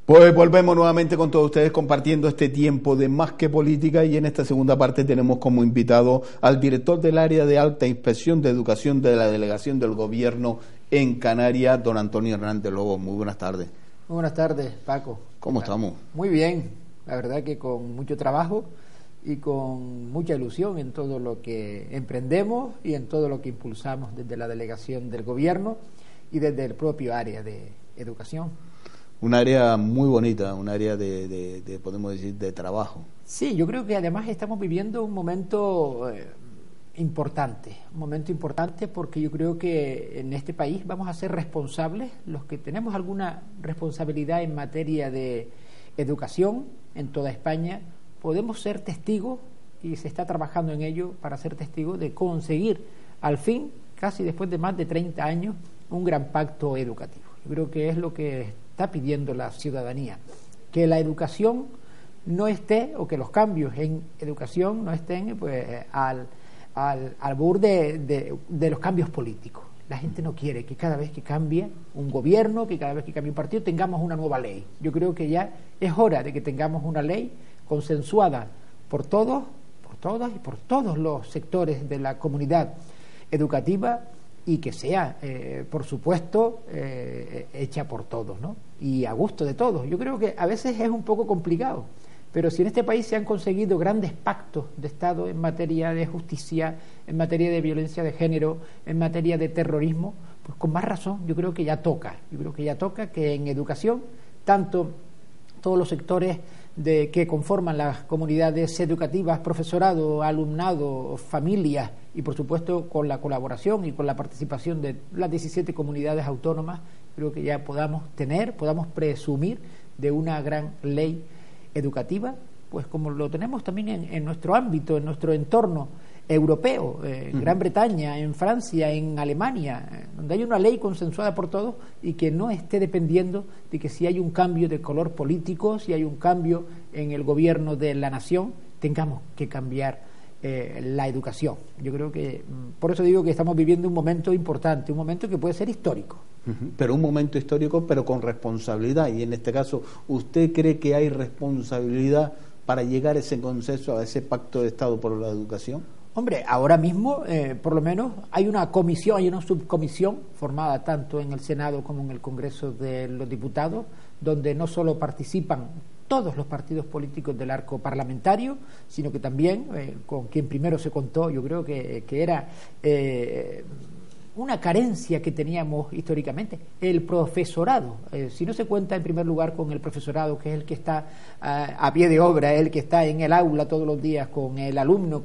Pues volvemos nuevamente con todos ustedes compartiendo este tiempo de Más que Política, y en esta segunda parte tenemos como invitado al director del área de alta inspección de educación de la Delegación del Gobierno en Canarias, don Antonio Hernández Lobo. Muy buenas tardes. Muy buenas tardes, Paco. ¿Cómo estamos? Muy bien, la verdad que con mucho trabajo y con mucha ilusión en todo lo que emprendemos y en todo lo que impulsamos desde la Delegación del Gobierno y desde el propio área de educación. Un área muy bonita, un área de podemos decir, de trabajo. Sí, yo creo que además estamos viviendo un momento importante porque yo creo que en este país vamos a ser responsables, los que tenemos alguna responsabilidad en materia de educación en toda España, podemos ser testigos, y se está trabajando en ello para ser testigos de conseguir al fin, casi después de más de 30 años, un gran pacto educativo. Yo creo que es lo que está pidiendo la ciudadanía, que la educación no esté, o que los cambios en educación no estén pues al borde de los cambios políticos. La gente no quiere que cada vez que cambie un gobierno, que cada vez que cambie un partido, tengamos una nueva ley. Yo creo que ya es hora de que tengamos una ley consensuada por todos, por todas y por todos los sectores de la comunidad educativa, y que sea, por supuesto, hecha por todos, ¿no? Y a gusto de todos. Yo creo que a veces es un poco complicado, pero si en este país se han conseguido grandes pactos de Estado en materia de justicia, en materia de violencia de género, en materia de terrorismo, pues con más razón yo creo que ya toca. Yo creo que ya toca que en educación, tanto todos los sectores que conforman las comunidades educativas, profesorado, alumnado, familias, y por supuesto con la colaboración y con la participación de las 17 comunidades autónomas, creo que ya podamos presumir de una gran ley educativa, pues como lo tenemos también en nuestro ámbito, en nuestro entorno europeo, en Gran Bretaña, en Francia, en Alemania, donde hay una ley consensuada por todos y que no esté dependiendo de que si hay un cambio de color político, si hay un cambio en el gobierno de la nación, tengamos que cambiar la educación. Yo creo que, por eso digo que estamos viviendo un momento importante, un momento que puede ser histórico. Pero un momento histórico, pero con responsabilidad, y en este caso, ¿usted cree que hay responsabilidad para llegar a ese consenso, a ese pacto de Estado por la educación? Hombre, ahora mismo, por lo menos, hay una comisión, hay una subcomisión formada tanto en el Senado como en el Congreso de los Diputados, donde no solo participan todos los partidos políticos del arco parlamentario, sino que también, con quien primero se contó, yo creo que era una carencia que teníamos históricamente, el profesorado. Si no se cuenta en primer lugar con el profesorado, que es el que está a pie de obra, el que está en el aula todos los días con el alumno,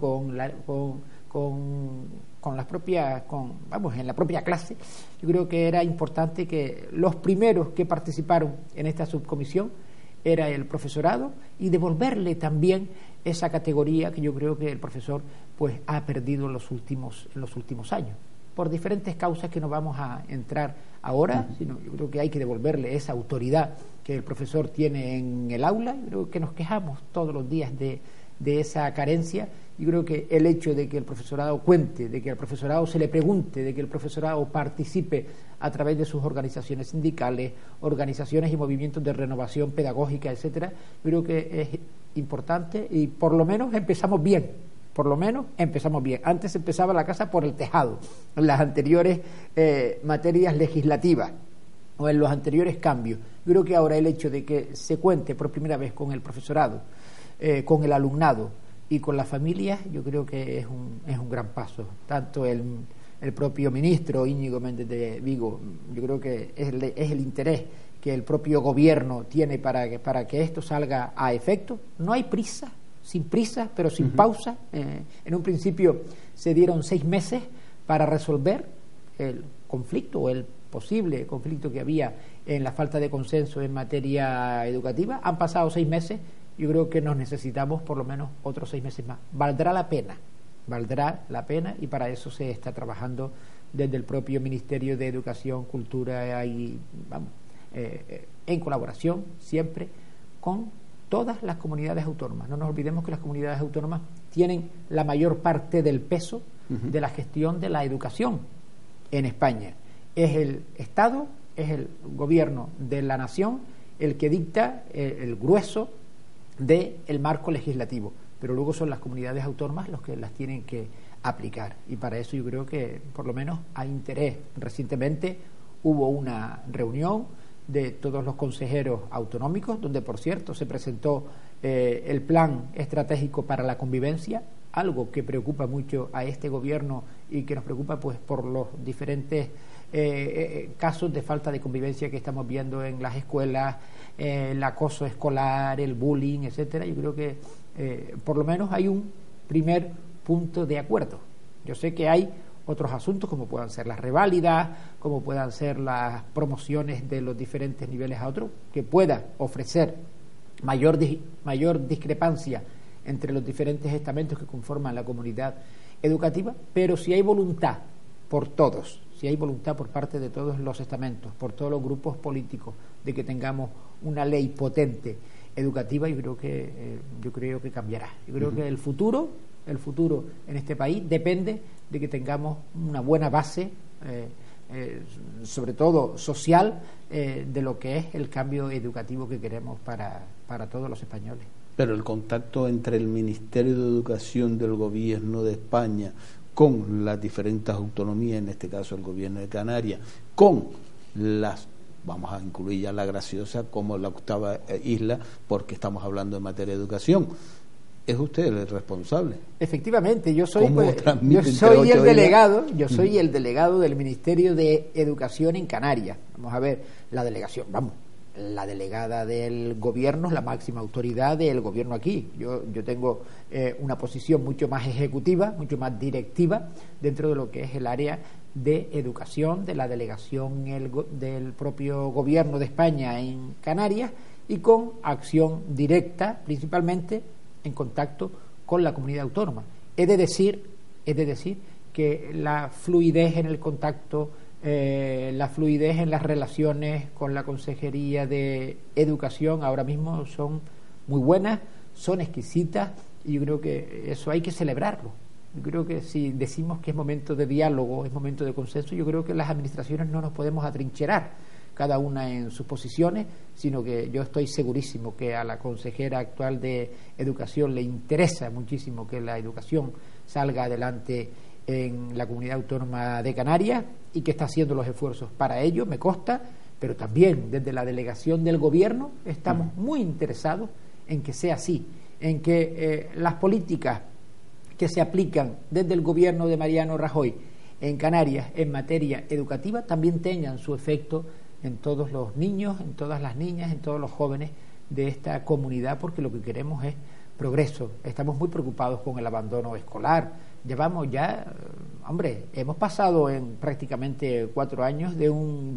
en la propia clase, yo creo que era importante que los primeros que participaron en esta subcomisión era el profesorado, y devolverle también esa categoría que yo creo que el profesor pues ha perdido en los últimos años, por diferentes causas que no vamos a entrar ahora, sino yo creo que hay que devolverle esa autoridad que el profesor tiene en el aula. Yo creo que nos quejamos todos los días de esa carencia. Yo creo que el hecho de que el profesorado cuente, de que al profesorado se le pregunte, de que el profesorado participe a través de sus organizaciones sindicales, organizaciones y movimientos de renovación pedagógica, etcétera, yo creo que es importante, y por lo menos empezamos bien. Antes empezaba la casa por el tejado, en las anteriores materias legislativas o en los anteriores cambios. Yo creo que ahora el hecho de que se cuente por primera vez con el profesorado, con el alumnado y con las familias, yo creo que es un gran paso. Tanto el propio ministro Íñigo Méndez de Vigo, yo creo que es el interés que el propio gobierno tiene para que esto salga a efecto. No hay prisa, sin prisa, pero sin pausa. En un principio se dieron 6 meses para resolver el conflicto o el posible conflicto que había en la falta de consenso en materia educativa. Han pasado 6 meses, yo creo que nos necesitamos por lo menos otros 6 meses más. Valdrá la pena, y para eso se está trabajando desde el propio Ministerio de Educación, Cultura y en colaboración siempre con todas las comunidades autónomas. No nos olvidemos que las comunidades autónomas tienen la mayor parte del peso de la gestión de la educación en España. Es el Estado, es el gobierno de la nación el que dicta el grueso del marco legislativo, pero luego son las comunidades autónomas los que las tienen que aplicar, y para eso yo creo que por lo menos hay interés. Recientemente hubo una reunión de todos los consejeros autonómicos, donde por cierto se presentó el plan estratégico para la convivencia, algo que preocupa mucho a este gobierno y que nos preocupa pues por los diferentes casos de falta de convivencia que estamos viendo en las escuelas, el acoso escolar, el bullying, etcétera. Yo creo que por lo menos hay un primer punto de acuerdo. Yo sé que hay otros asuntos como puedan ser las reválidas, como puedan ser las promociones de los diferentes niveles a otros, que pueda ofrecer mayor discrepancia entre los diferentes estamentos que conforman la comunidad educativa, pero si hay voluntad por todos, si hay voluntad por parte de todos los estamentos, por todos los grupos políticos, de que tengamos una ley potente educativa, yo creo que cambiará. Yo creo que el futuro en este país depende de que tengamos una buena base, sobre todo social, de lo que es el cambio educativo que queremos para todos los españoles. Pero el contacto entre el Ministerio de Educación del Gobierno de España con las diferentes autonomías, en este caso el Gobierno de Canarias, con vamos a incluir ya la Graciosa como la octava isla, porque estamos hablando en materia de educación, es usted el responsable. Efectivamente, yo soy el delegado del Ministerio de Educación en Canarias. Vamos a ver, la delegada del gobierno es la máxima autoridad del gobierno aquí. Yo tengo una posición mucho más ejecutiva, mucho más directiva dentro de lo que es el área de educación de la delegación del propio gobierno de España en Canarias, y con acción directa, principalmente en contacto con la comunidad autónoma. He de decir que la fluidez en el contacto, la fluidez en las relaciones con la Consejería de Educación ahora mismo son muy buenas, son exquisitas, y yo creo que eso hay que celebrarlo. Yo creo que si decimos que es momento de diálogo, es momento de consenso, yo creo que las administraciones no nos podemos atrincherar cada una en sus posiciones, sino que yo estoy segurísimo que a la consejera actual de Educación le interesa muchísimo que la educación salga adelante en la comunidad autónoma de Canarias, y que está haciendo los esfuerzos para ello, me consta, pero también desde la delegación del gobierno estamos muy interesados en que sea así, en que las políticas que se aplican desde el gobierno de Mariano Rajoy en Canarias en materia educativa también tengan su efecto en todos los niños, en todas las niñas, en todos los jóvenes de esta comunidad, porque lo que queremos es progreso. Estamos muy preocupados con el abandono escolar. Llevamos ya, hemos pasado en prácticamente 4 años de un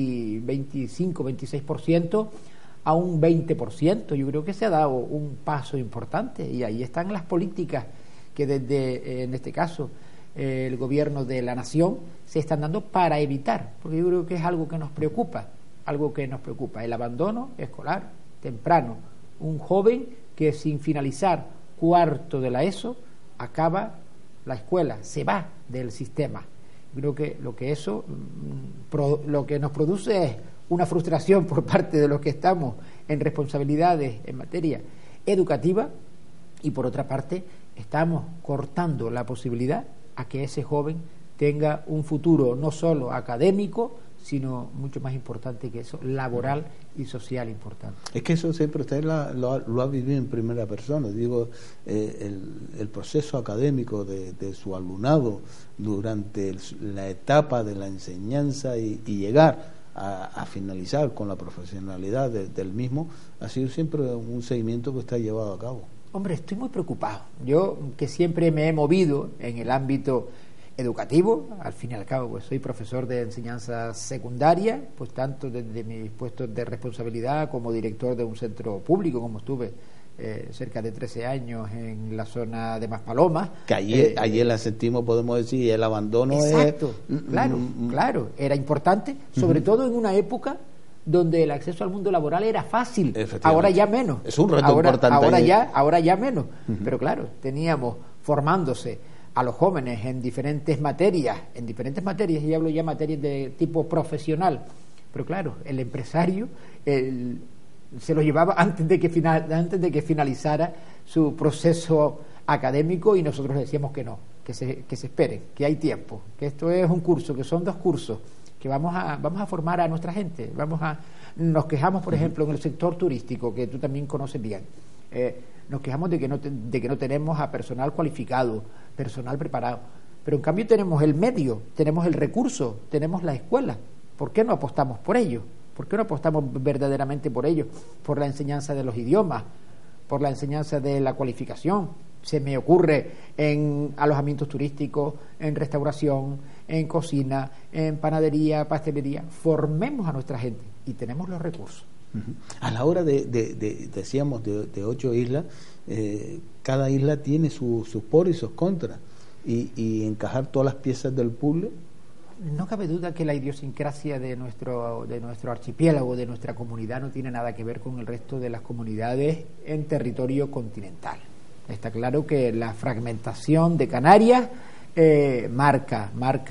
26% a un 20%. Yo creo que se ha dado un paso importante, y ahí están las políticas que desde, en este caso, el gobierno de la nación se están dando para evitar, porque yo creo que es algo que nos preocupa, el abandono escolar temprano. Un joven que sin finalizar cuarto de la ESO acaba la escuela, se va del sistema. Creo que lo que nos produce es una frustración por parte de los que estamos en responsabilidades en materia educativa, y por otra parte estamos cortando la posibilidad a que ese joven tenga un futuro no solo académico, sino mucho más importante que eso, laboral y social importante. Es que eso siempre usted lo ha vivido en primera persona. Digo, el proceso académico de su alumnado durante la etapa de la enseñanza y llegar a finalizar con la profesionalidad del mismo, ha sido siempre un seguimiento que usted ha llevado a cabo. Hombre, estoy muy preocupado. Yo, que siempre me he movido en el ámbito educativo, al fin y al cabo pues soy profesor de enseñanza secundaria, pues tanto desde mis puestos de responsabilidad como director de un centro público, como estuve cerca de 13 años en la zona de Maspalomas, que allí la sentimos, podemos decir, el abandono. Exacto, claro, era importante, sobre todo en una época donde el acceso al mundo laboral era fácil. Ahora ya menos. Es un reto importante. Ahora ya menos. Pero claro, teníamos formándose a los jóvenes en diferentes materias, y hablo ya materias de tipo profesional. Pero claro, el empresario, el se los llevaba antes de que finalizara su proceso académico, y nosotros decíamos que no, que se esperen, que hay tiempo, que esto es un curso, que son 2 cursos, que vamos a formar a nuestra gente, nos quejamos, por ejemplo, en el sector turístico, que tú también conoces bien, nos quejamos de que no tenemos a personal cualificado, personal preparado, pero en cambio tenemos el medio, tenemos el recurso, tenemos la escuela. ¿Por qué no apostamos por ello? ¿Por qué no apostamos verdaderamente por ello? Por la enseñanza de los idiomas, por la enseñanza de la cualificación. Se me ocurre en alojamientos turísticos, en restauración, en cocina, en panadería, pastelería. Formemos a nuestra gente y tenemos los recursos. A la hora decíamos, de 8 islas, cada isla tiene sus pros y sus contras, y encajar todas las piezas del puzzle. No cabe duda que la idiosincrasia de nuestro archipiélago, de nuestra comunidad, no tiene nada que ver con el resto de las comunidades en territorio continental. Está claro que la fragmentación de Canarias marca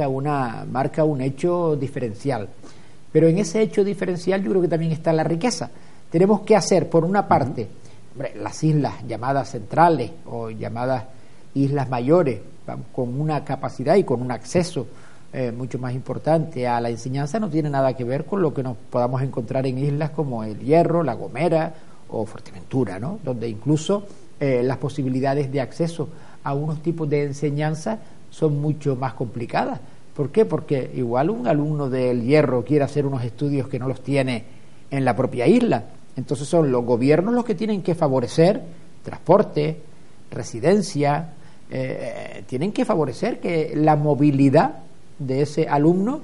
un hecho diferencial. Pero en ese hecho diferencial yo creo que también está la riqueza. Tenemos que hacer, por una parte, las islas llamadas centrales o llamadas islas mayores, con una capacidad y con un acceso mucho más importante a la enseñanza, no tiene nada que ver con lo que nos podamos encontrar en islas como El Hierro, La Gomera o Fuerteventura, ¿no? Donde incluso las posibilidades de acceso a unos tipos de enseñanza son mucho más complicadas. ¿Por qué? Porque igual un alumno del Hierro quiere hacer unos estudios que no los tiene en la propia isla. Entonces son los gobiernos los que tienen que favorecer transporte, residencia, tienen que favorecer que la movilidad de ese alumno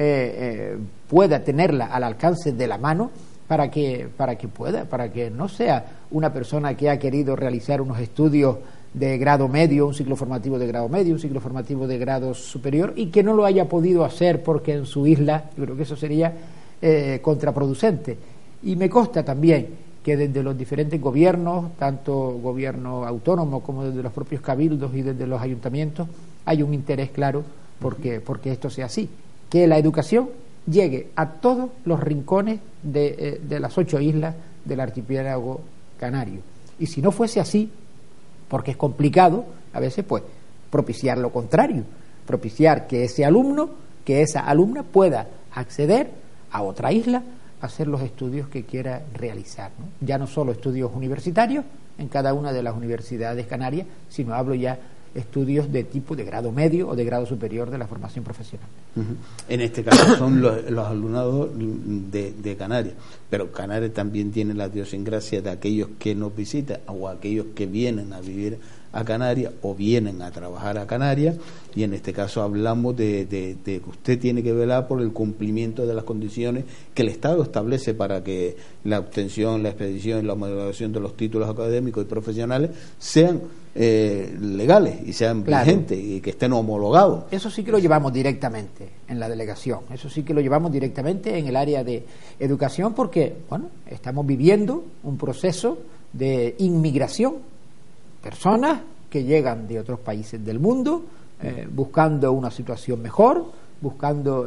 pueda tenerla al alcance de la mano para que no sea una persona que ha querido realizar unos estudios de grado medio, un ciclo formativo de grado medio, un ciclo formativo de grado superior, y que no lo haya podido hacer porque en su isla. Yo creo que eso sería contraproducente. Y me consta también que desde los diferentes gobiernos, tanto gobierno autónomo como desde los propios cabildos y desde los ayuntamientos, hay un interés claro porque esto sea así, que la educación llegue a todos los rincones de las 8 islas del archipiélago canario. Y si no fuese así, porque es complicado a veces, pues propiciar lo contrario, propiciar que ese alumno, que esa alumna pueda acceder a otra isla a hacer los estudios que quiera realizar, ¿no? Ya no solo estudios universitarios en cada una de las universidades canarias, sino hablo ya estudios de tipo de grado medio o de grado superior de la formación profesional. En este caso son los alumnados de Canarias, pero Canarias también tiene la idiosincrasia de aquellos que nos visitan o aquellos que vienen a vivir a Canarias o vienen a trabajar a Canarias, y en este caso hablamos de que usted tiene que velar por el cumplimiento de las condiciones que el Estado establece para que la obtención, la expedición y la homologación de los títulos académicos y profesionales sean legales y sean vigentes y que estén homologados. Eso sí que lo llevamos directamente en la delegación, eso sí que lo llevamos directamente en el área de educación, porque estamos viviendo un proceso de inmigración, personas que llegan de otros países del mundo buscando una situación mejor, buscando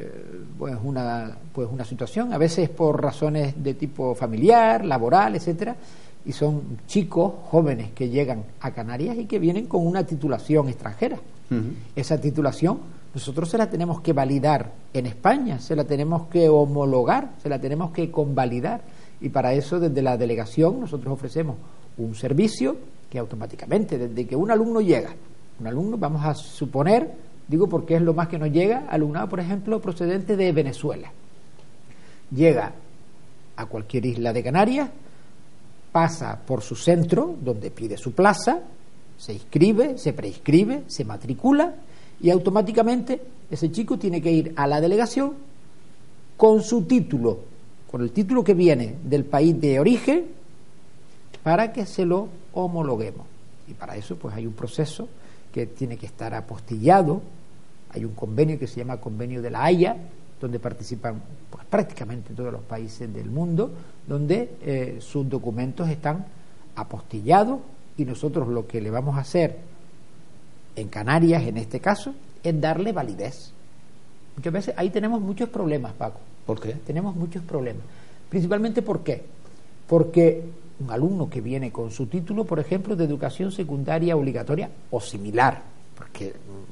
una situación, a veces por razones de tipo familiar, laboral, etcétera. Y son chicos jóvenes que llegan a Canarias y que vienen con una titulación extranjera. Esa titulación nosotros se la tenemos que validar en España, se la tenemos que homologar, se la tenemos que convalidar, y para eso desde la delegación nosotros ofrecemos un servicio que automáticamente, desde que un alumno llega, vamos a suponer, digo porque es lo más que nos llega, alumnado por ejemplo procedente de Venezuela, llega a cualquier isla de Canarias, pasa por su centro, donde pide su plaza, se inscribe, se preinscribe, se matricula, y automáticamente ese chico tiene que ir a la delegación con su título, con el título que viene del país de origen, para que se lo homologuemos. Y para eso pues hay un proceso que tiene que estar apostillado, hay un convenio que se llama Convenio de La Haya, donde participan pues prácticamente todos los países del mundo, donde sus documentos están apostillados, y nosotros lo que le vamos a hacer en Canarias, en este caso, es darle validez. Muchas veces ahí tenemos muchos problemas, Paco. ¿Por qué? Tenemos muchos problemas. Principalmente, ¿por qué? porque un alumno que viene con su título, por ejemplo, de educación secundaria obligatoria o similar, porque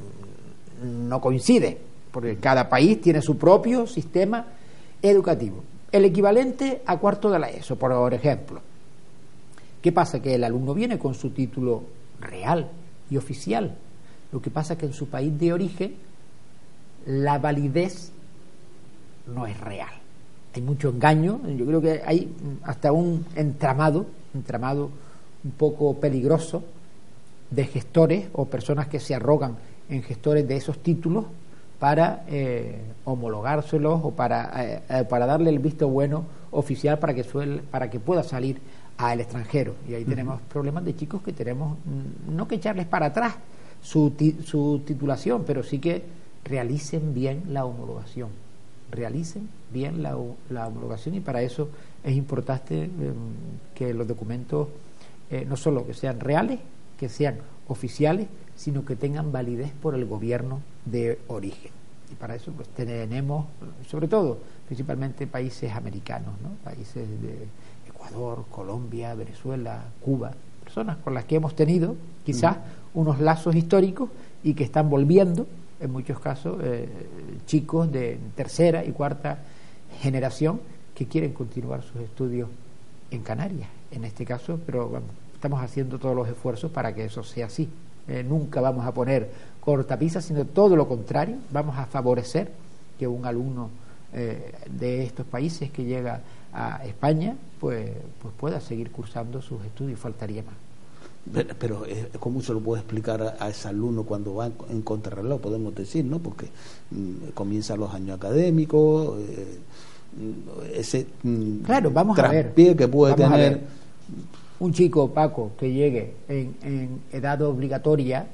no coincide, porque cada país tiene su propio sistema educativo, el equivalente a cuarto de la ESO, por ejemplo. ¿Qué pasa? Que el alumno viene con su título real y oficial. Lo que pasa es que en su país de origen la validez no es real. Hay mucho engaño, yo creo que hay hasta un entramado un poco peligroso de gestores o personas que se arrogan en gestores de esos títulos para homologárselos o para darle el visto bueno oficial para que pueda salir al extranjero. Y ahí tenemos problemas de chicos que tenemos, no que echarles para atrás su titulación, pero sí que realicen bien la homologación. Realicen bien la homologación, y para eso es importante que los documentos no solo que sean reales, que sean oficiales, sino que tengan validez por el gobierno de origen. Y para eso pues tenemos, sobre todo, principalmente países americanos, ¿no? Países de Ecuador, Colombia, Venezuela, Cuba, personas con las que hemos tenido quizás unos lazos históricos y que están volviendo, en muchos casos, chicos de tercera y cuarta generación que quieren continuar sus estudios en Canarias, en este caso, pero bueno, estamos haciendo todos los esfuerzos para que eso sea así. Nunca vamos a poner cortapisas, sino todo lo contrario, vamos a favorecer que un alumno de estos países que llega a España pues pueda seguir cursando sus estudios, faltaría más. Pero ¿cómo se lo puede explicar a ese alumno cuando va en contrarreloj, podemos decir, ¿no? Porque comienzan los años académicos, ese claro, vamos traspié a ver, que puede tener un chico, Paco, que llegue en edad obligatoria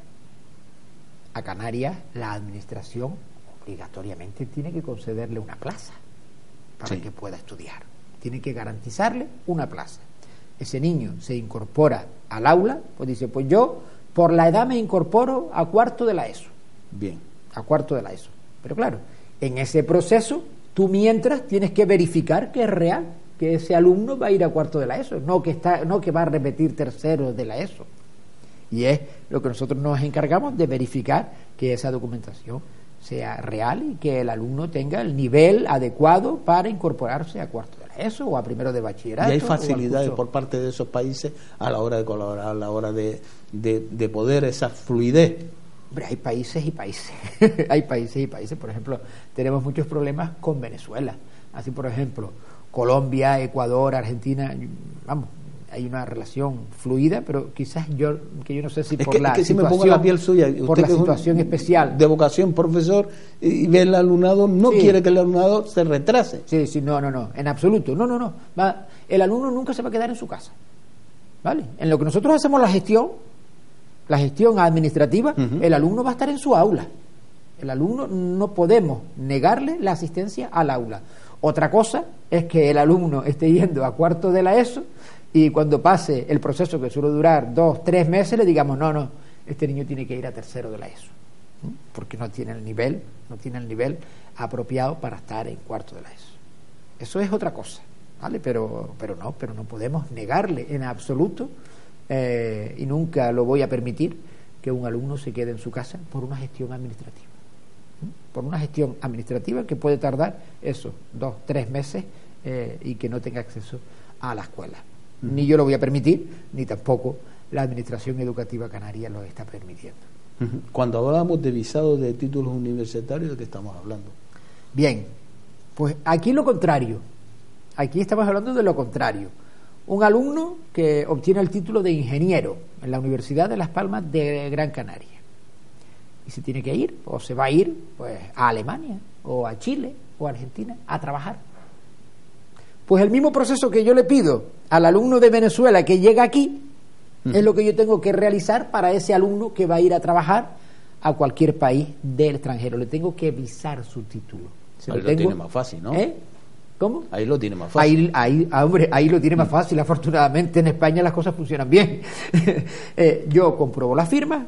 a Canarias, la administración obligatoriamente tiene que concederle una plaza para que pueda estudiar, tiene que garantizarle una plaza. Ese niño se incorpora al aula, pues dice, pues yo por la edad me incorporo a cuarto de la ESO. Bien. A cuarto de la ESO. Pero claro, en ese proceso tú mientras tienes que verificar que es real, que ese alumno va a ir a cuarto de la ESO, no que va a repetir tercero de la ESO. Y es lo que nosotros nos encargamos de verificar que esa documentación sea real y que el alumno tenga el nivel adecuado para incorporarse a cuarto de la ESO o a primero de bachillerato. Y hay facilidades por parte de esos países a la hora de colaborar, a la hora de poder esa fluidez. Hombre, hay países y países. Hay países y países. Por ejemplo, tenemos muchos problemas con Venezuela. Así, por ejemplo, Colombia, Ecuador, Argentina, vamos, hay una relación fluida, pero quizás yo no sé si por la situación, si me pongo la piel suya, por la situación especial de vocación profesor y ve el alumnado, no quiere que el alumnado se retrase. Sí, no, en absoluto, no. El alumno nunca se va a quedar en su casa, ¿vale? En lo que nosotros hacemos la gestión administrativa, el alumno va a estar en su aula. El alumno no podemos negarle la asistencia al aula. Otra cosa es que el alumno esté yendo a cuarto de la ESO y cuando pase el proceso, que suele durar 2-3 meses, le digamos, no, este niño tiene que ir a tercero de la ESO, porque no tiene el nivel apropiado para estar en cuarto de la ESO. Eso es otra cosa, ¿vale? Pero no podemos negarle en absoluto, y nunca lo voy a permitir, que un alumno se quede en su casa por una gestión administrativa. Por una gestión administrativa que puede tardar eso, 2-3 meses, y que no tenga acceso a la escuela. Ni yo lo voy a permitir, ni tampoco la Administración Educativa Canaria lo está permitiendo. Cuando hablamos de visados de títulos universitarios, ¿de qué estamos hablando? Bien, pues aquí lo contrario. Aquí estamos hablando de lo contrario. Un alumno que obtiene el título de ingeniero en la Universidad de Las Palmas de Gran Canaria y se tiene que ir, o se va a ir, pues a Alemania o a Chile o a Argentina a trabajar. Pues el mismo proceso que yo le pido al alumno de Venezuela que llega aquí es lo que yo tengo que realizar para ese alumno que va a ir a trabajar a cualquier país del extranjero. Le tengo que visar su título. Ahí lo tiene más fácil, ¿no? ¿Cómo? Ahí lo tiene más fácil. Ahí lo tiene más fácil. Afortunadamente en España las cosas funcionan bien. Yo compruebo las firmas,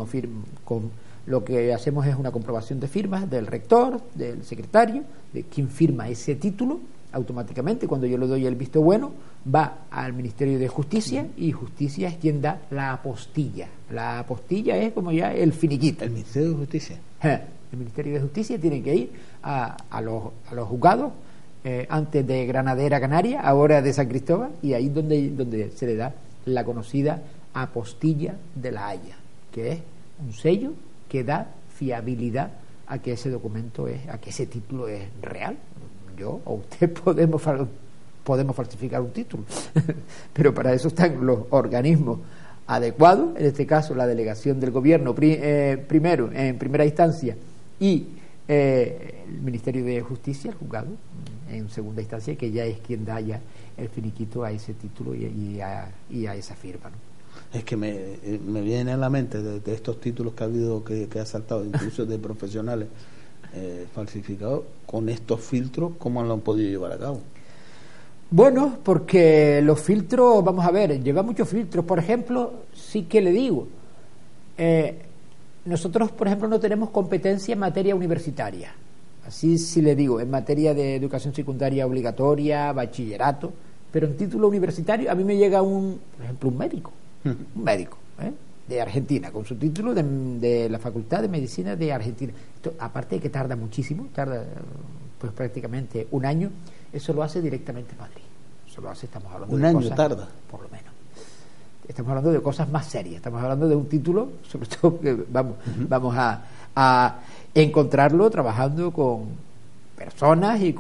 lo que hacemos es una comprobación de firmas del rector, del secretario, de quien firma ese título. automáticamente, cuando yo le doy el visto bueno, va al Ministerio de Justicia y Justicia es quien da la apostilla. La apostilla es como ya el finiquito. ¿El Ministerio de Justicia? El Ministerio de Justicia tiene que ir a los juzgados, antes de Granadera Canaria, ahora de San Cristóbal, y ahí donde se le da la conocida apostilla de la Haya, que es un sello que da fiabilidad a que ese documento a que ese título es real. Yo o usted podemos falsificar un título, pero para eso están los organismos adecuados, en este caso la delegación del gobierno primero, en primera instancia, y el Ministerio de Justicia, el juzgado, en segunda instancia, que ya es quien da ya el finiquito a ese título y a esa firma, ¿no? Es que me viene a la mente de estos títulos que ha habido, que ha saltado, incluso de profesionales falsificados, con estos filtros, ¿cómo lo han podido llevar a cabo? Bueno, porque los filtros, vamos a ver, lleva muchos filtros. Por ejemplo, sí que le digo, nosotros, por ejemplo, no tenemos competencia en materia universitaria. Así sí le digo, en materia de educación secundaria obligatoria, bachillerato, pero en título universitario a mí me llega por ejemplo, un médico de Argentina, con su título de la Facultad de Medicina de Argentina. Esto, aparte de que tarda muchísimo, pues prácticamente un año, eso lo hace directamente en Madrid. Eso lo hace, estamos hablando de cosas, tarda. Por lo menos. Estamos hablando de cosas más serias, estamos hablando de un título, sobre todo que vamos a encontrarlo trabajando con personas y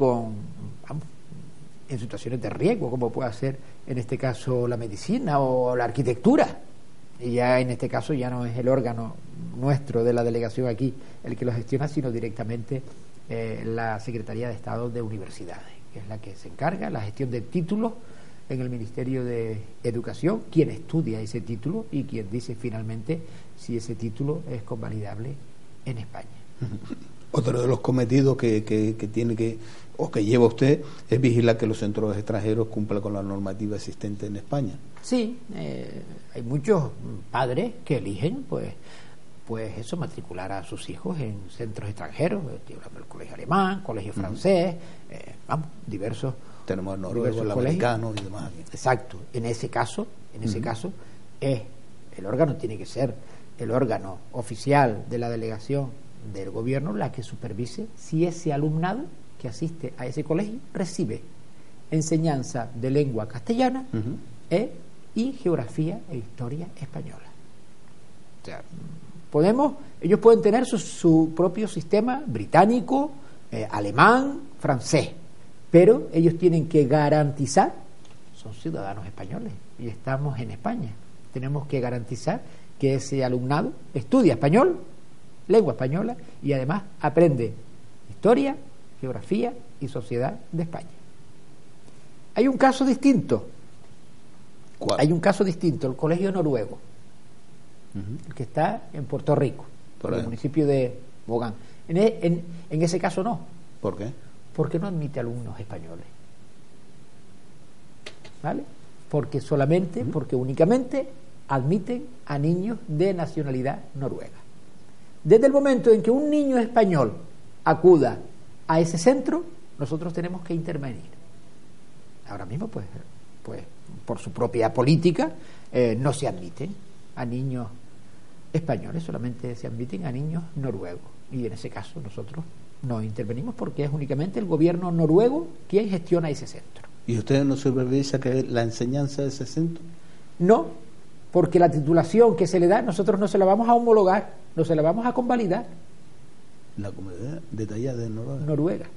en situaciones de riesgo, como puede ser en este caso la medicina o la arquitectura. Y ya en este caso ya no es el órgano nuestro de la delegación aquí el que lo gestiona, sino directamente la Secretaría de Estado de Universidades, que es la que se encarga la gestión de títulos en el Ministerio de Educación, quien estudia ese título y quien dice finalmente si ese título es convalidable en España. Otro de los cometidos que tiene que lleva usted es vigilar que los centros extranjeros cumplan con la normativa existente en España. Sí, hay muchos padres que eligen pues eso, matricular a sus hijos en centros extranjeros, el colegio alemán, colegio francés, diversos. Tenemos el noruego, el americano y demás. Exacto. En ese caso el órgano tiene que ser el órgano oficial de la delegación del gobierno la que supervise si ese alumnado que asiste a ese colegio recibe enseñanza de lengua castellana y geografía e historia española. O sea, ellos pueden tener su propio sistema británico, alemán, francés, pero ellos tienen que garantizar, son ciudadanos españoles y estamos en España, tenemos que garantizar que ese alumnado estudia español, lengua española, y además aprende historia, geografía y sociedad de España. Hay un caso distinto. ¿Cuál? Hay un caso distinto, el colegio noruego, el que está en Puerto Rico, en el municipio de Bogán. En ese caso no. ¿Por qué? Porque no admite alumnos españoles. ¿Vale? Porque únicamente admiten a niños de nacionalidad noruega. Desde el momento en que un niño español acuda a ese centro, nosotros tenemos que intervenir. Ahora mismo, pues por su propia política, no se admiten a niños españoles, solamente se admiten a niños noruegos. Y en ese caso nosotros no intervenimos porque es únicamente el gobierno noruego quien gestiona ese centro. ¿Y ustedes no supervisan que la enseñanza de ese centro? No, porque la titulación que se le da, nosotros no se la vamos a homologar, no se la vamos a convalidar. La comunidad detallada de Noruega.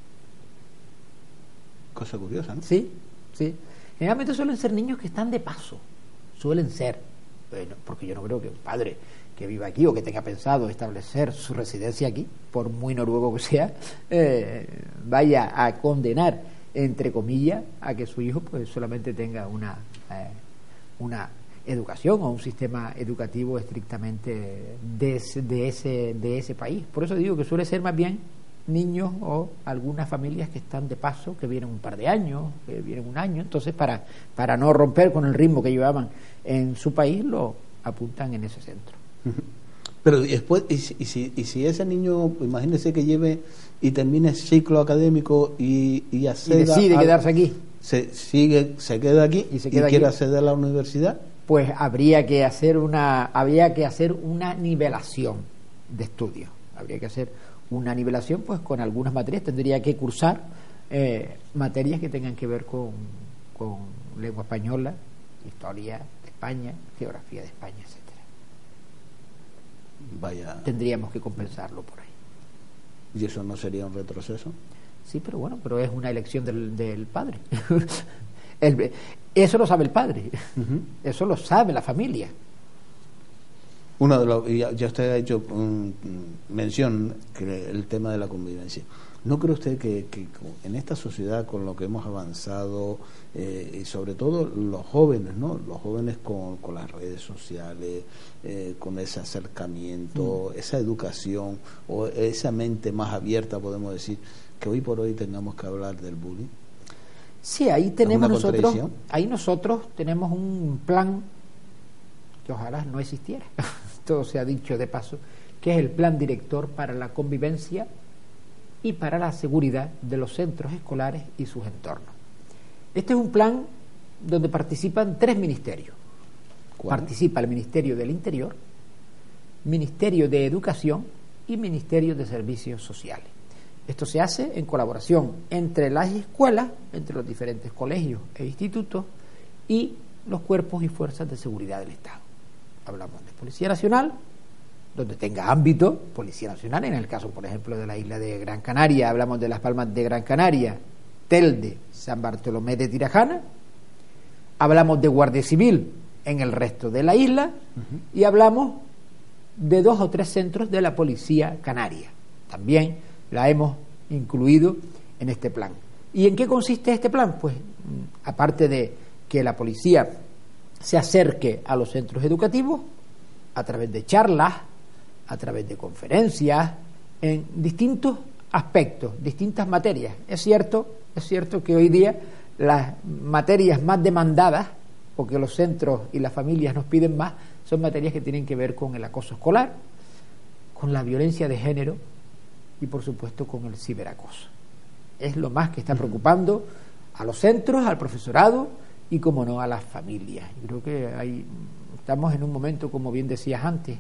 Cosa curiosa, ¿no? Sí. Generalmente suelen ser niños que están de paso, suelen ser, porque yo no creo que un padre que viva aquí o que tenga pensado establecer su residencia aquí, por muy noruego que sea, vaya a condenar, entre comillas, a que su hijo pues solamente tenga una educación o un sistema educativo estrictamente de ese país. Por eso digo que suele ser más bien niños o algunas familias que están de paso, que vienen un par de años, que vienen un año, entonces para no romper con el ritmo que llevaban en su país, lo apuntan en ese centro. Pero después, y si ese niño, imagínese que lleve y termine el ciclo académico y acceda, y decide quedarse aquí, se queda aquí y quiere acceder a la universidad, pues habría que hacer una nivelación de estudios. Habría que hacer una nivelación, pues con algunas materias tendría que cursar materias que tengan que ver con lengua española, historia de España, geografía de España, etcétera. Vaya. Tendríamos que compensarlo por ahí. ¿Y eso no sería un retroceso? Sí, pero bueno, pero es una elección del padre. Eso lo sabe el padre. Eso lo sabe la familia. Uno de los, ya usted ha hecho mención que el tema de la convivencia. ¿No cree usted que en esta sociedad, con lo que hemos avanzado, y sobre todo los jóvenes, ¿no? Los jóvenes con las redes sociales, con ese acercamiento, esa educación o esa mente más abierta, podemos decir, que hoy por hoy tengamos que hablar del bullying? Sí, ahí tenemos nosotros tenemos un plan que ojalá no existiera, todo se ha dicho de paso, que es el Plan Director para la Convivencia y para la Seguridad de los centros escolares y sus entornos. Este es un plan donde participan 3 ministerios. ¿Cuál? Participa el Ministerio del Interior, Ministerio de Educación y Ministerio de Servicios Sociales. Esto se hace en colaboración entre las escuelas, entre los diferentes colegios e institutos y los cuerpos y fuerzas de seguridad del Estado. Hablamos de Policía Nacional, donde tenga ámbito, Policía Nacional, en el caso, por ejemplo, de la isla de Gran Canaria, hablamos de Las Palmas de Gran Canaria, Telde, San Bartolomé de Tirajana, hablamos de Guardia Civil en el resto de la isla, y hablamos de 2 o 3 centros de la Policía Canaria. También la hemos incluido en este plan. ¿Y en qué consiste este plan? Pues, aparte de que la policía se acerque a los centros educativos a través de charlas, a través de conferencias, en distintos aspectos, distintas materias. Es cierto que hoy día las materias más demandadas, porque los centros y las familias nos piden más, son materias que tienen que ver con el acoso escolar, con la violencia de género y, por supuesto, con el ciberacoso. Es lo más que está preocupando a los centros, al profesorado y, como no, a las familias. Yo creo que estamos en un momento, como bien decías antes,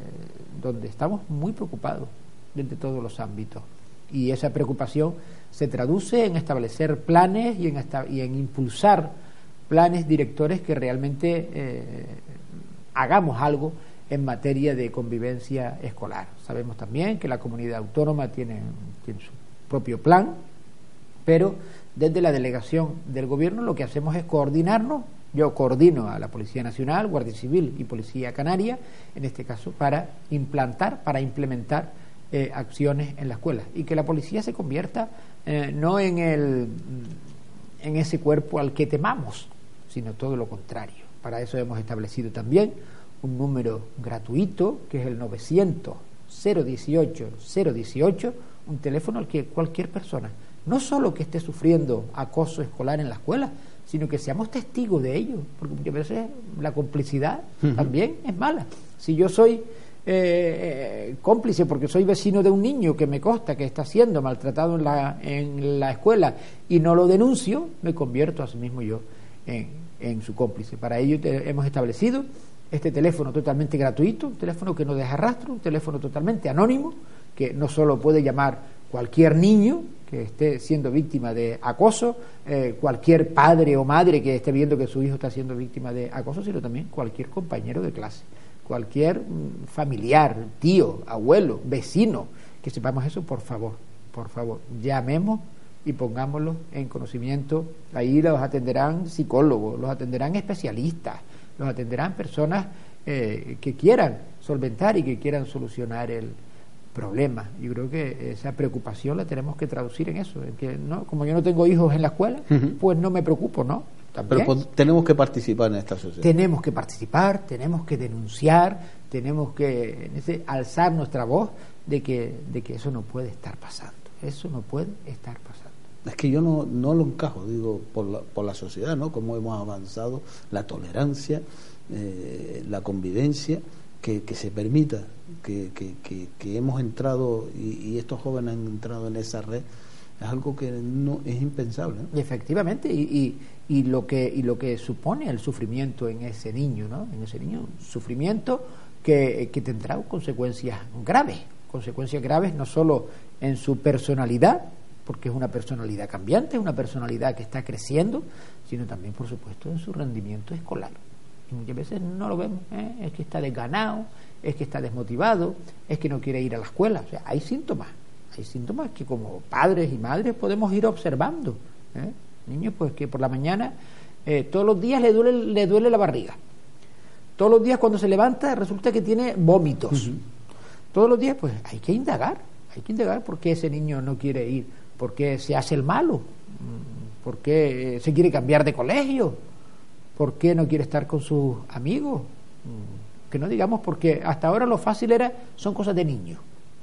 donde estamos muy preocupados desde todos los ámbitos. Y esa preocupación se traduce en establecer planes y en impulsar planes directores que realmente hagamos algo en materia de convivencia escolar. Sabemos también que la comunidad autónoma tiene su propio plan, pero desde la delegación del gobierno lo que hacemos es coordinarnos. Yo coordino a la Policía Nacional, Guardia Civil y Policía Canaria, en este caso, para implementar acciones en la escuela, y que la policía se convierta no en ese cuerpo al que temamos, sino todo lo contrario. Para eso hemos establecido también un número gratuito, que es el 900-018-018, un teléfono al que cualquier persona, no solo que esté sufriendo acoso escolar en la escuela, sino que seamos testigos de ello, porque muchas veces la complicidad también es mala. Si yo soy cómplice porque soy vecino de un niño que me consta que está siendo maltratado en la escuela y no lo denuncio, me convierto a sí mismo yo en su cómplice. Para ello hemos establecido este teléfono totalmente gratuito, un teléfono que no deja rastro, un teléfono totalmente anónimo, que no solo puede llamar cualquier niño que esté siendo víctima de acoso, cualquier padre o madre que esté viendo que su hijo está siendo víctima de acoso, sino también cualquier compañero de clase, cualquier familiar, tío, abuelo, vecino, que sepamos eso. Por favor, llamemos y pongámoslo en conocimiento. Ahí los atenderán psicólogos, los atenderán especialistas, los atenderán personas que quieran solventar y que quieran solucionar el problema. Yo creo que esa preocupación la tenemos que traducir en eso, en que no, como yo no tengo hijos en la escuela, pues no me preocupo, ¿no? También. Pero tenemos que participar en esta sociedad. Tenemos que participar, tenemos que denunciar, tenemos que alzar nuestra voz de que eso no puede estar pasando. Eso no puede estar pasando. Es que yo no lo encajo, digo, por la sociedad, ¿no? Cómo hemos avanzado, la tolerancia, la convivencia, que se permita que hemos entrado y estos jóvenes han entrado en esa red es algo que no es impensable, ¿no? Efectivamente, y lo que supone el sufrimiento en ese niño, ¿no? En ese niño, un sufrimiento que tendrá consecuencias graves no solo en su personalidad, porque es una personalidad cambiante, es una personalidad que está creciendo, sino también, por supuesto, en su rendimiento escolar. Y muchas veces no lo vemos, es que está desganado, es que está desmotivado, es que no quiere ir a la escuela. O sea, hay síntomas que como padres y madres podemos ir observando. Niños pues que por la mañana todos los días le duele la barriga. Todos los días cuando se levanta resulta que tiene vómitos. Uh-huh. Todos los días pues hay que indagar por qué ese niño no quiere ir, por qué se hace el malo, por qué se quiere cambiar de colegio, por qué no quiere estar con sus amigos. Que no digamos, porque hasta ahora lo fácil son cosas de niños.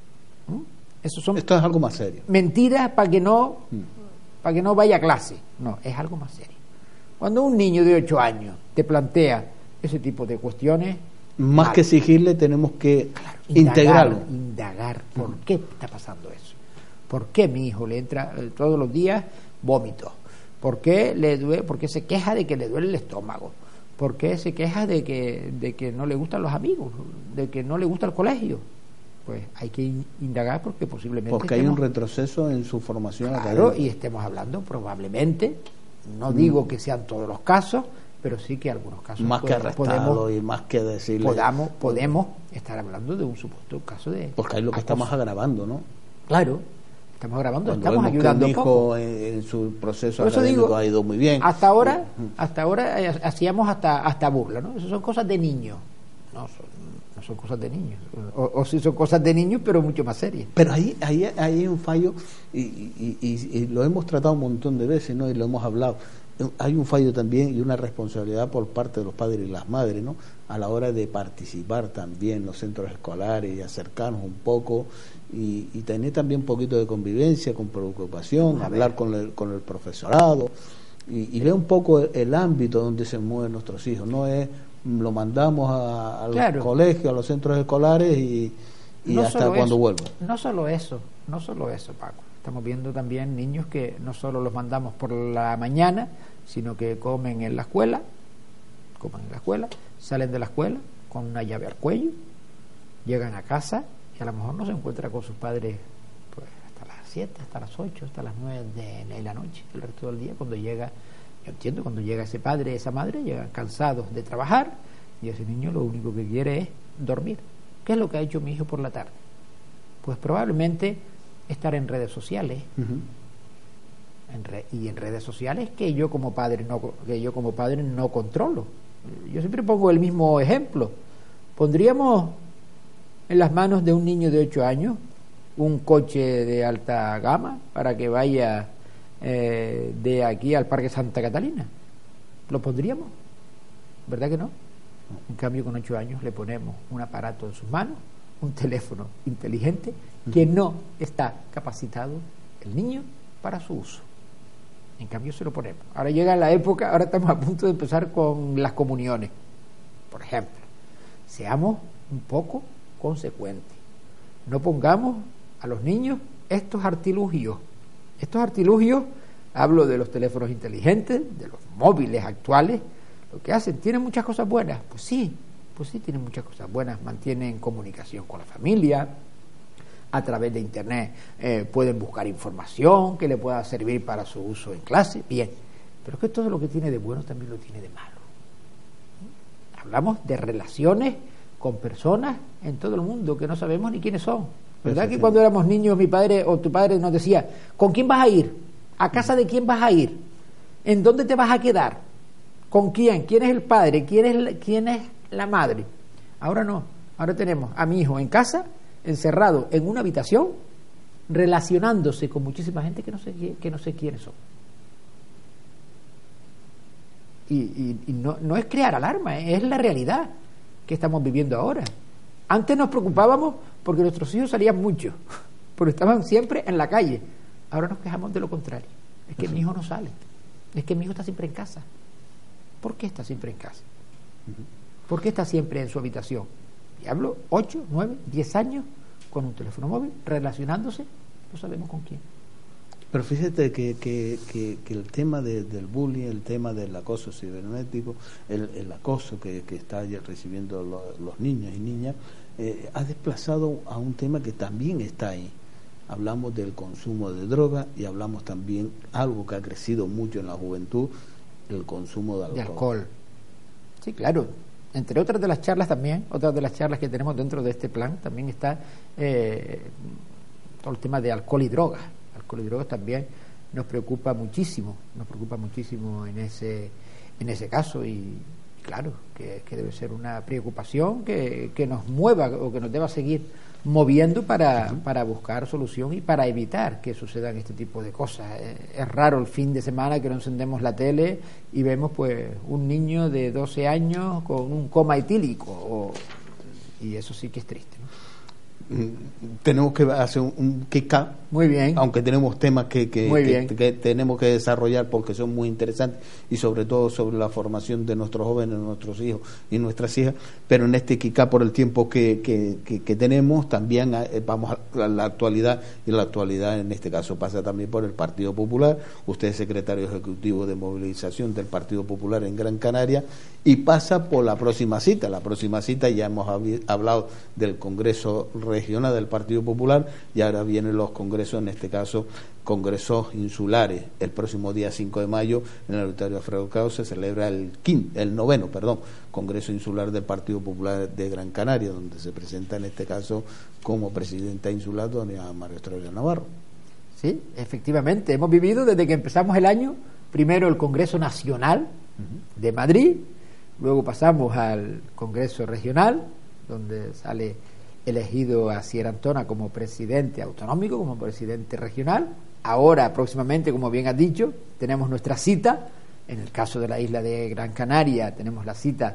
Esto es algo más serio. Mentiras para que no vaya a clase. No, es algo más serio. Cuando un niño de 8 años te plantea ese tipo de cuestiones, más que exigirle, tenemos que integrarlo. Indagar por qué está pasando eso. ¿Por qué mi hijo le entra todos los días vómitos? ¿Por qué se queja de que le duele el estómago? ¿Por qué se queja de que no le gustan los amigos? ¿De que no le gusta el colegio? Pues hay que indagar porque posiblemente... Porque hay un retroceso en su formación académica. Y estemos hablando probablemente, no digo que sean todos los casos, pero sí que algunos casos... Más que arrestarlo y más que decirle... Podemos estar hablando de un supuesto caso de... Porque hay lo que estamos agravando, ¿no? Claro, estamos agravando, cuando estamos ayudando un poco. En su proceso académico ha ido muy bien. Hasta ahora hacíamos hasta burla, ¿no? Eso son cosas de niños. No son cosas de niños, o sí son cosas de niños, pero mucho más serias. Pero ahí hay un fallo y lo hemos tratado un montón de veces, ¿no? Y lo hemos hablado. Hay un fallo también y una responsabilidad por parte de los padres y las madres, ¿no? A la hora de participar también en los centros escolares y acercarnos un poco y tener también un poquito de convivencia, con preocupación, hablar con el profesorado y ver un poco el ámbito donde se mueven nuestros hijos. No es lo mandamos a los colegios, a los centros escolares y no hasta cuando vuelvan. No solo eso, Paco. Estamos viendo también niños que no solo los mandamos por la mañana, sino que comen en la escuela, salen de la escuela con una llave al cuello, llegan a casa y a lo mejor no se encuentra con sus padres pues hasta las 7, hasta las 8, hasta las 9 de la noche, el resto del día. Cuando llega ese padre, esa madre, llegan cansados de trabajar y ese niño lo único que quiere es dormir. ¿Qué es lo que ha hecho mi hijo por la tarde? Pues probablemente estar en redes sociales. Uh-huh. Y en redes sociales que yo como padre no controlo. Yo siempre pongo el mismo ejemplo. Pondríamos en las manos de un niño de 8 años un coche de alta gama para que vaya de aquí al Parque Santa Catalina. ¿Lo pondríamos? ¿Verdad que no? En cambio, con 8 años le ponemos un aparato en sus manos, un teléfono inteligente que no está capacitado el niño para su uso. En cambio se lo ponemos. Ahora llega la época, ahora estamos a punto de empezar con las comuniones, por ejemplo. Seamos un poco consecuentes. No pongamos a los niños estos artilugios. Estos artilugios, hablo de los teléfonos inteligentes, de los móviles actuales, lo que hacen, tienen muchas cosas buenas. Pues sí, tienen muchas cosas buenas. Mantienen comunicación con la familia. A través de internet pueden buscar información que le pueda servir para su uso en clase, bien, pero es que todo lo que tiene de bueno también lo tiene de malo. Hablamos de relaciones con personas en todo el mundo que no sabemos ni quiénes son. ¿Verdad que cuando éramos niños mi padre o tu padre nos decía, ¿con quién vas a ir? ¿A casa de quién vas a ir? ¿En dónde te vas a quedar? ¿Con quién? ¿Quién es el padre? ¿Quién es la madre? Ahora no, ahora tenemos a mi hijo en casa, encerrado en una habitación, relacionándose con muchísima gente que no sé quiénes son. Y no es crear alarma, es la realidad que estamos viviendo ahora. Antes nos preocupábamos porque nuestros hijos salían mucho, porque estaban siempre en la calle. Ahora nos quejamos de lo contrario. Es que mi hijo no sale, es que mi hijo está siempre en casa. ¿Por qué está siempre en casa? ¿Por qué está siempre en su habitación? Y hablo 8, 9, 10 años con un teléfono móvil, relacionándose, no sabemos con quién. Pero fíjate que el tema del bullying, el tema del acoso cibernético, el acoso que está recibiendo los niños y niñas, ha desplazado a un tema que también está ahí. Hablamos del consumo de droga y hablamos también algo que ha crecido mucho en la juventud, el consumo de alcohol. Sí, claro. Entre otras de las charlas también, otras de las charlas que tenemos dentro de este plan, también está todo el tema de alcohol y drogas. Alcohol y drogas también nos preocupa muchísimo en ese caso, y claro, que debe ser una preocupación que nos mueva o que nos deba seguir moviendo para buscar solución y para evitar que sucedan este tipo de cosas. Es raro el fin de semana que no encendemos la tele y vemos pues un niño de 12 años con un coma etílico, y eso sí que es triste, ¿no? Tenemos que hacer un kick-up. Muy bien. Aunque tenemos temas que tenemos que desarrollar porque son muy interesantes, y sobre todo sobre la formación de nuestros jóvenes, nuestros hijos y nuestras hijas, pero en este kick-up, por el tiempo que tenemos, también vamos a la actualidad, y la actualidad en este caso pasa también por el Partido Popular. Usted es secretario ejecutivo de movilización del Partido Popular en Gran Canaria, y pasa por la próxima cita. La próxima cita ya hemos hablado del Congreso Regional del Partido Popular, y ahora vienen los congresos, en este caso congresos insulares. El próximo día 5 de mayo en el Auditorio Alfredo Kraus se celebra el noveno Congreso Insular del Partido Popular de Gran Canaria, donde se presenta en este caso como presidenta insular doña María Estrella Navarro. Sí, efectivamente, hemos vivido desde que empezamos el año, primero el Congreso Nacional de Madrid, luego pasamos al Congreso Regional, donde sale elegido a Asier Antona como presidente autonómico, como presidente regional. Ahora, próximamente, como bien has dicho, tenemos nuestra cita. En el caso de la isla de Gran Canaria, tenemos la cita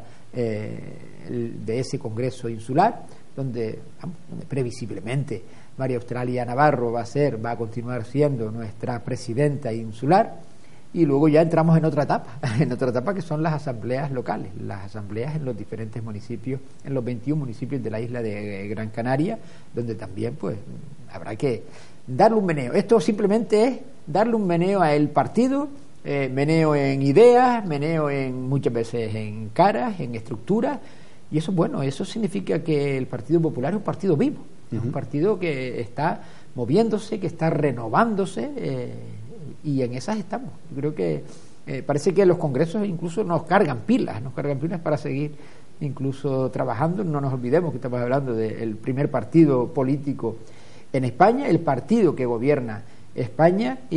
de ese Congreso Insular, donde previsiblemente María Australia Navarro va a continuar siendo nuestra presidenta insular. Y luego ya entramos en otra etapa que son las asambleas locales, las asambleas en los diferentes municipios, en los 21 municipios de la isla de Gran Canaria, donde también pues habrá que darle un meneo. Esto simplemente es darle un meneo a el partido, meneo en ideas, meneo muchas veces en caras, en estructuras, y eso, bueno, eso significa que el Partido Popular es un partido vivo, es un partido que está moviéndose, que está renovándose, y en esas estamos. Yo creo que parece que los congresos incluso nos cargan pilas para seguir incluso trabajando. No nos olvidemos que estamos hablando del primer partido político en España, el partido que gobierna España, y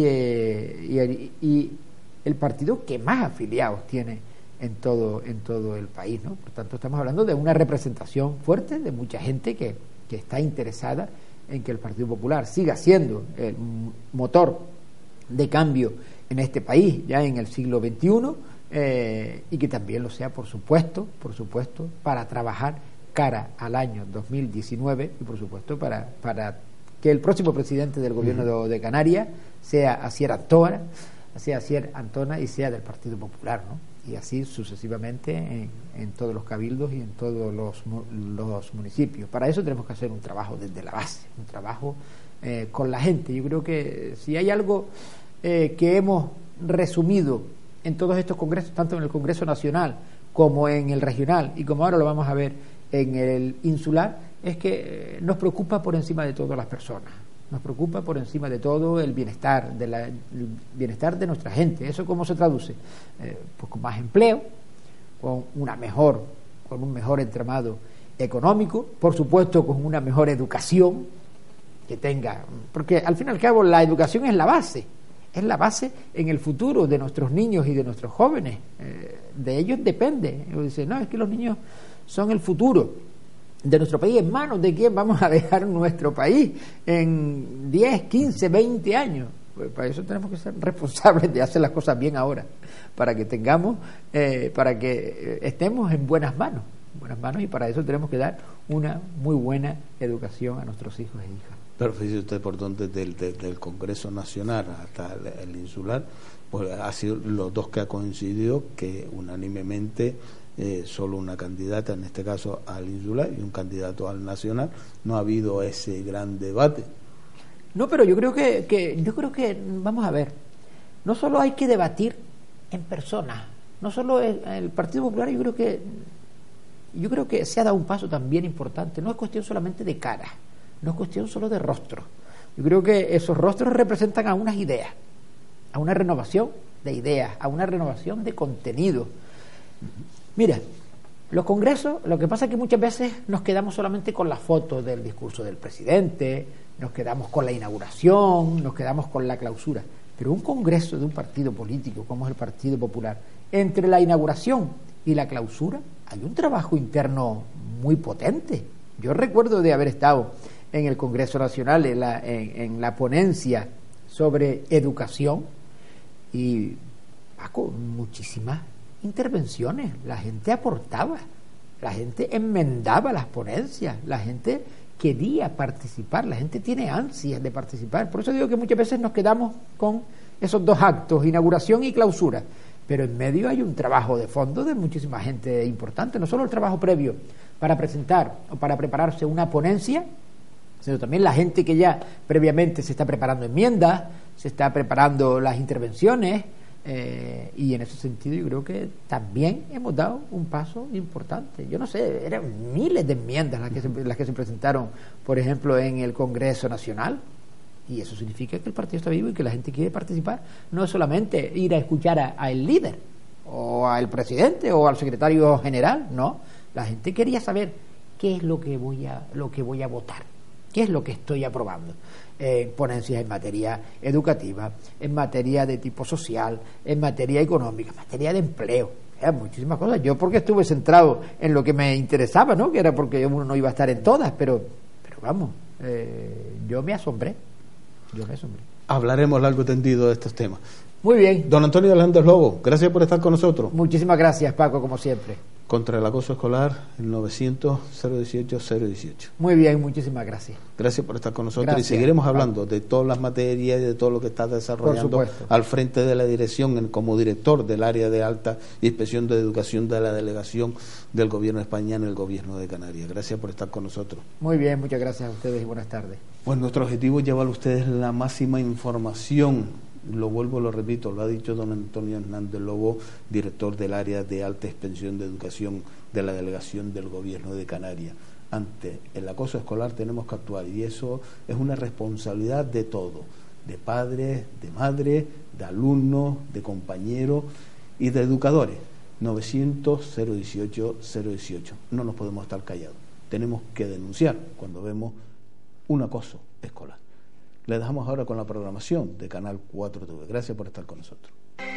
el partido que más afiliados tiene en todo el país, ¿no? Por tanto, estamos hablando de una representación fuerte de mucha gente que está interesada en que el Partido Popular siga siendo el motor de cambio en este país ya en el siglo XXI, y que también lo sea, por supuesto, para trabajar cara al año 2019, y por supuesto para que el próximo presidente del gobierno de Canarias sea Asier Antona y sea del Partido Popular, ¿no? Y así sucesivamente en todos los cabildos y en todos los municipios. Para eso tenemos que hacer un trabajo desde la base, un trabajo con la gente. Yo creo que si hay algo que hemos resumido en todos estos congresos, tanto en el Congreso Nacional como en el regional, y como ahora lo vamos a ver en el insular, es que nos preocupa por encima de todo las personas, nos preocupa por encima de todo el bienestar de nuestra gente. ¿Eso cómo se traduce? Pues con más empleo, con un mejor entramado económico, por supuesto con una mejor educación que tenga, porque al fin y al cabo la educación es la base en el futuro de nuestros niños y de nuestros jóvenes. De ellos depende. Dicen, no, es que los niños son el futuro de nuestro país. ¿En manos de quién vamos a dejar nuestro país en 10, 15, 20 años? Pues para eso tenemos que ser responsables de hacer las cosas bien ahora, para que estemos en buenas manos, y para eso tenemos que dar una muy buena educación a nuestros hijos e hijas. Pero fíjese usted, por donde del Congreso Nacional hasta el insular, pues ha sido los dos que ha coincidido que unánimemente solo una candidata, en este caso al insular, y un candidato al nacional. No ha habido ese gran debate. No, pero yo creo que vamos a ver, no solo hay que debatir en persona, no solo el Partido Popular, yo creo que se ha dado un paso también importante. No es cuestión solamente de cara, no es cuestión solo de rostros. Yo creo que esos rostros representan a unas ideas, a una renovación de ideas, a una renovación de contenido. Mira, los congresos, lo que pasa es que muchas veces nos quedamos solamente con la foto del discurso del presidente, nos quedamos con la inauguración, nos quedamos con la clausura. Pero un congreso de un partido político como es el Partido Popular, entre la inauguración y la clausura hay un trabajo interno muy potente. Yo recuerdo de haber estado en el Congreso Nacional, en la ponencia sobre educación, y Paco, muchísimas intervenciones, la gente aportaba, la gente enmendaba las ponencias, la gente quería participar, la gente tiene ansias de participar. Por eso digo que muchas veces nos quedamos con esos dos actos, inauguración y clausura, pero en medio hay un trabajo de fondo de muchísima gente importante, no solo el trabajo previo para presentar o para prepararse una ponencia, sino también la gente que ya previamente se está preparando enmiendas, se está preparando las intervenciones, y en ese sentido yo creo que también hemos dado un paso importante. Yo no sé, eran miles de enmiendas las que se presentaron, por ejemplo, en el Congreso Nacional, y eso significa que el partido está vivo y que la gente quiere participar. No es solamente ir a escuchar al líder o al presidente o al secretario general, no, la gente quería saber qué es lo que voy a votar, qué es lo que estoy aprobando. Ponencias en materia educativa, en materia de tipo social, en materia económica, en materia de empleo, muchísimas cosas. Yo porque estuve centrado en lo que me interesaba, ¿no? Que era porque uno no iba a estar en todas, pero vamos, yo me asombré. Hablaremos largo y tendido de estos temas. Muy bien. Don Antonio Hernández Lobo, gracias por estar con nosotros. Muchísimas gracias, Paco, como siempre. Contra el acoso escolar, el 900-018-018. Muy bien, muchísimas gracias. Gracias por estar con nosotros. Gracias, y seguiremos hablando de todas las materias y de todo lo que estás desarrollando al frente de la dirección como director del área de alta inspección de educación de la delegación del Gobierno de España en el Gobierno de Canarias. Gracias por estar con nosotros. Muy bien, muchas gracias a ustedes y buenas tardes. Pues nuestro objetivo es llevar a ustedes la máxima información. Lo vuelvo, lo repito, lo ha dicho don Antonio Hernández Lobo, director del área de alta inspección de educación de la delegación del Gobierno de Canarias. Ante el acoso escolar tenemos que actuar, y eso es una responsabilidad de todos, de padres, de madres, de alumnos, de compañeros y de educadores. 900-018-018. No nos podemos estar callados, tenemos que denunciar cuando vemos un acoso escolar. Le dejamos ahora con la programación de Canal 4 TV. Gracias por estar con nosotros.